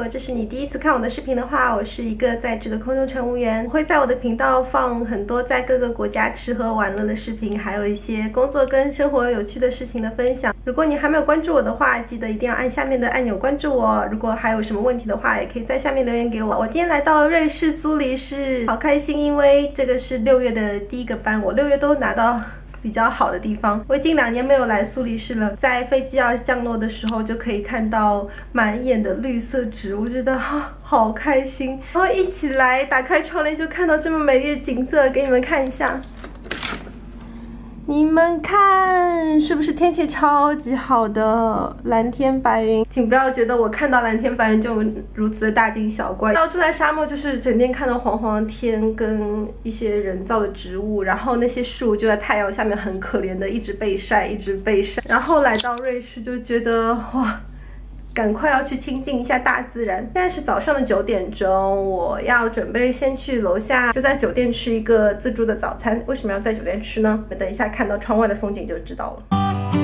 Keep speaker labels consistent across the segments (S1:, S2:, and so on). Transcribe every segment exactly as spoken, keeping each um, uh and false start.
S1: 果这是你第一次看我的视频的话，我是一个在职的空中乘务员，我会在我的频道放很多在各个国家吃喝玩乐的视频，还有一些工作跟生活有趣的事情的分享。如果你还没有关注我的话，记得一定要按下面的按钮关注我。如果还有什么问题的话，也可以在下面留言给我。我今天来到了瑞士苏黎世，好开心，因为这个是六月的第一个班，我六月都拿到比较好的地方。我已经两年没有来苏黎世了，在飞机要降落的时候就可以看到满眼的绿色植物，觉得啊好开心。然后一起来打开窗帘就看到这么美丽的景色，给你们看一下。你们看是不是天气超级好的，蓝天白云？请不要觉得我看到蓝天白云就如此的大惊小怪。要住在沙漠就是整天看到黄黄的天跟一些人造的植物，然后那些树就在太阳下面很可怜的一直被晒一直被晒。然后来到瑞士就觉得哇，赶快要去亲近一下大自然。现在是早上的九点钟，我要准备先去楼下，就在酒店吃一个自助的早餐。为什么要在酒店吃呢？等一下看到窗外的风景就知道了。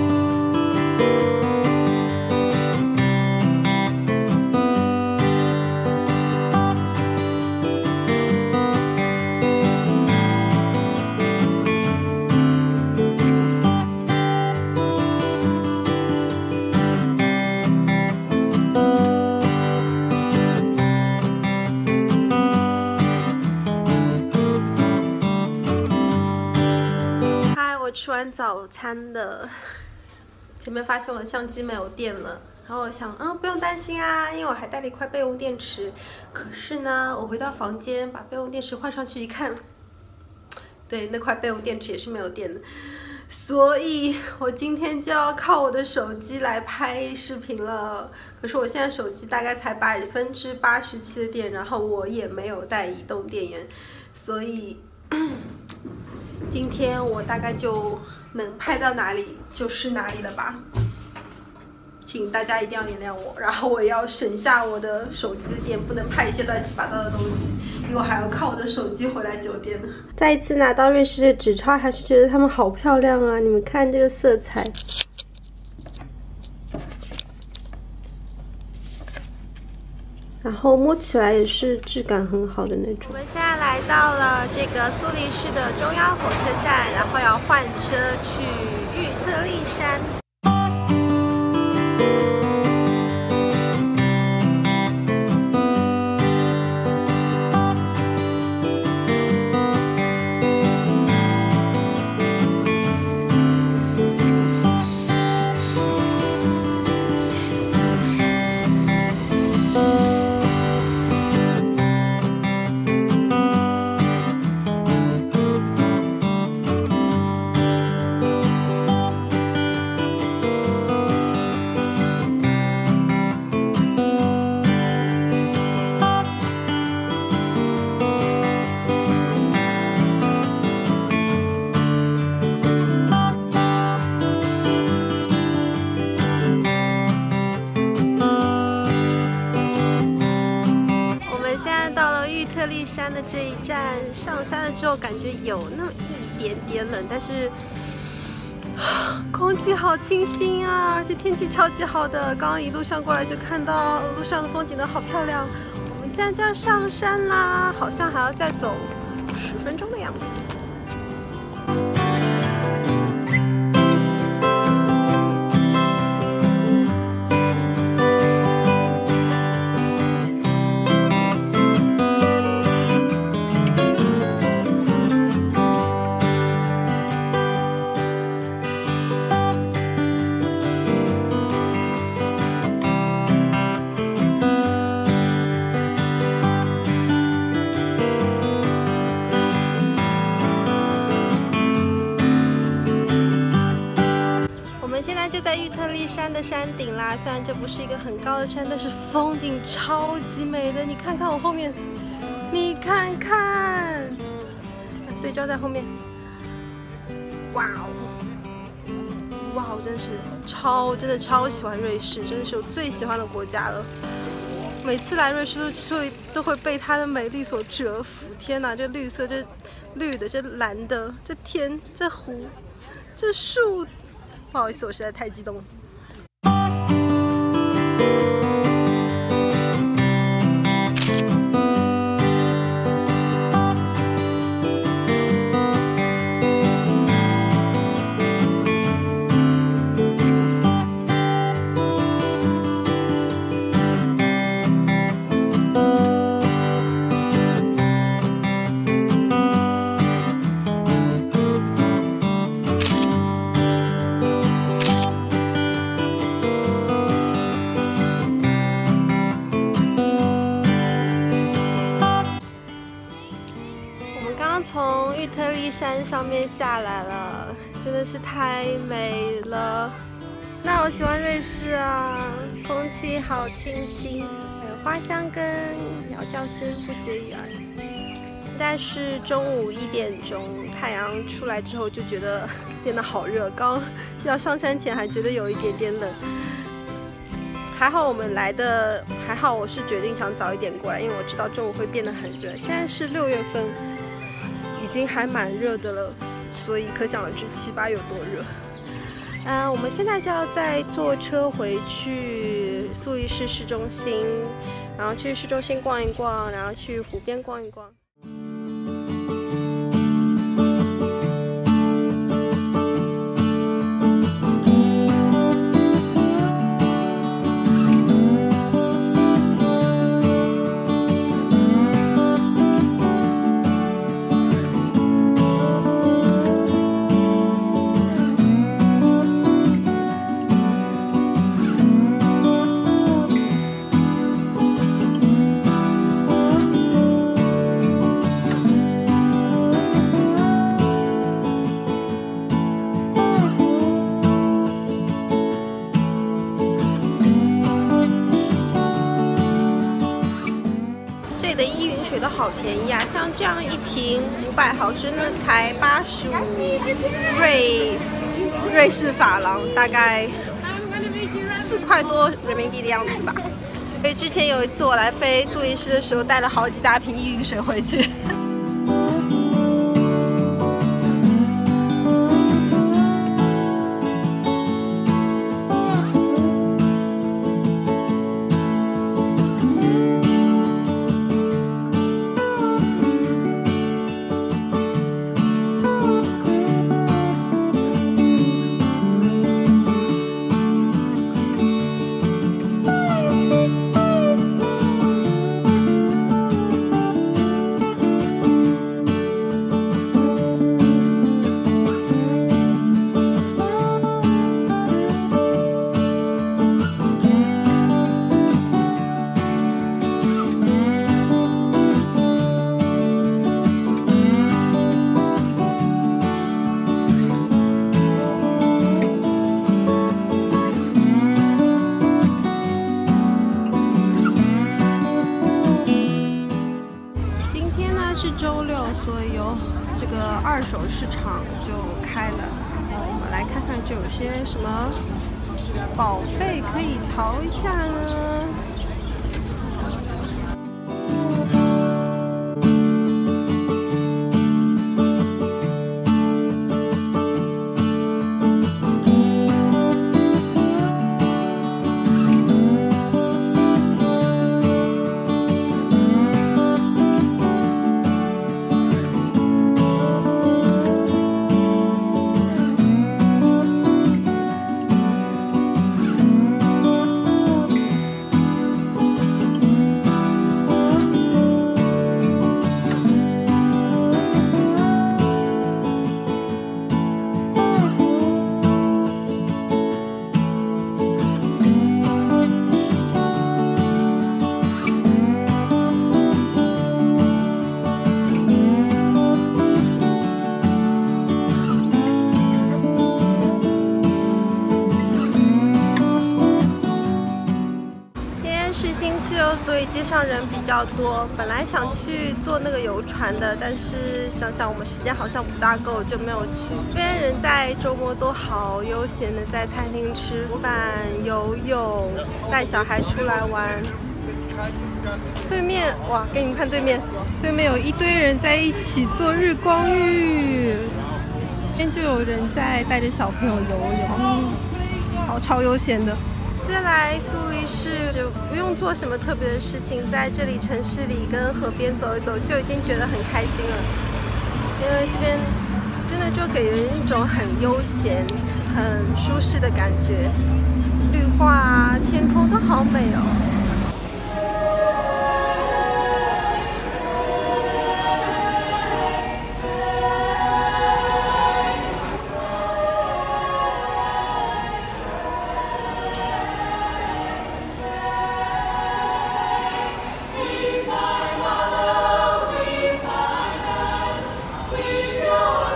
S1: 吃完早餐的，前面发现我的相机没有电了，然后我想，嗯，不用担心啊，因为我还带了一块备用电池。可是呢，我回到房间把备用电池换上去一看，对，那块备用电池也是没有电的，所以我今天就要靠我的手机来拍视频了。可是我现在手机大概才百分之八十七的电，然后我也没有带移动电源，所以今天我大概就能拍到哪里就是哪里了吧，请大家一定要原谅我。然后我也要省下我的手机的电，不能拍一些乱七八糟的东西，因为我还要靠我的手机回来酒店呢。再一次拿到瑞士的纸钞，还是觉得它们好漂亮啊！你们看这个色彩，然后摸起来也是质感很好的那种。我们现在来到了这个苏黎世的中央火车站，然后要换车去玉特利山。特利山的这一站，上山了之后感觉有那么一点点冷，但是空气好清新啊，而且天气超级好的。刚刚一路上过来就看到路上的风景都好漂亮。我们现在就要上山啦，好像还要再走十分钟的样子。就在玉特利山的山顶啦，虽然这不是一个很高的山，但是风景超级美的。你看看我后面，你看看，对焦在后面，哇哦，哇哦，真是超，真的超喜欢瑞士，真的是我最喜欢的国家了。每次来瑞士都会都会被它的美丽所折服。天哪，这绿色，这绿的，这蓝的，这天，这湖，这树。不好意思，我实在太激动了。 山上面下来了，真的是太美了。那我喜欢瑞士啊，空气好清新，还有花香跟鸟叫声不绝于耳。现在是中午一点钟，太阳出来之后就觉得变得好热，刚要上山前还觉得有一点点冷。还好我们来的，还好我是决定想早一点过来，因为我知道中午会变得很热。现在是六月份，已经还蛮热的了，所以可想而知七八有多热。嗯，我们现在就要再坐车回去苏黎世市中心，然后去市中心逛一逛，然后去湖边逛一逛。水都好便宜啊！像这样一瓶五百毫升的才八十五瑞瑞士法郎，大概四块多人民币的样子吧。所以之前有一次我来飞苏黎世的时候，带了好几大瓶依云水回去。所以有这个二手市场就开了，然后我们来看看这有些什么宝贝可以淘一下呢？所以街上人比较多，本来想去坐那个游船的，但是想想我们时间好像不大够，就没有去。这边人在周末都好悠闲的在餐厅吃饭、游泳、带小孩出来玩。对面哇，给你们看对面，对面有一堆人在一起做日光浴，这边就有人在带着小朋友游泳，好超悠闲的。接下来苏黎世就不用做什么特别的事情，在这里城市里跟河边走一走就已经觉得很开心了，因为这边真的就给人一种很悠闲、很舒适的感觉，绿化啊、天空都好美哦。
S2: We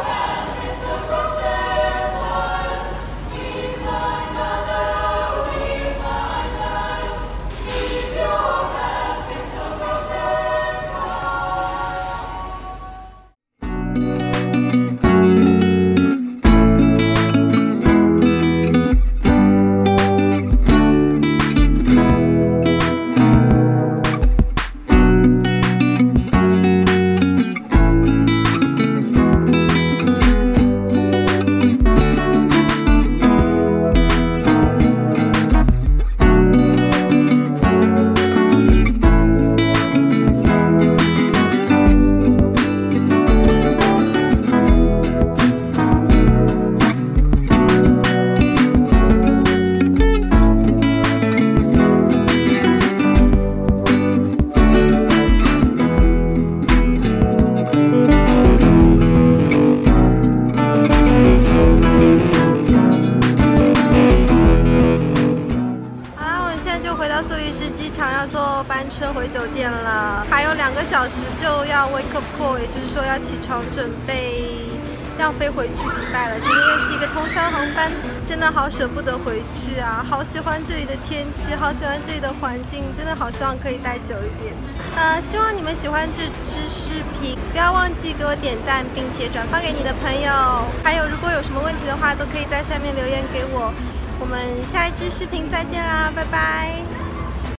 S1: 班车回酒店了，还有两个小时就要 wake up call， 也就是说要起床准备要飞回去迪拜了。今天又是一个通宵航班，真的好舍不得回去啊！好喜欢这里的天气，好喜欢这里的环境，真的好希望可以待久一点。呃，希望你们喜欢这支视频，不要忘记给我点赞，并且转发给你的朋友。还有，如果有什么问题的话，都可以在下面留言给我。我们下一支视频再见啦，拜拜。